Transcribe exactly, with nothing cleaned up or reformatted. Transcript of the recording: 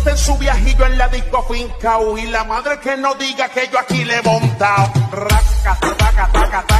está en su viajillo en la disco fincao. Y la madre que no diga que yo aquí le he montado. Raca, taca, taca, taca.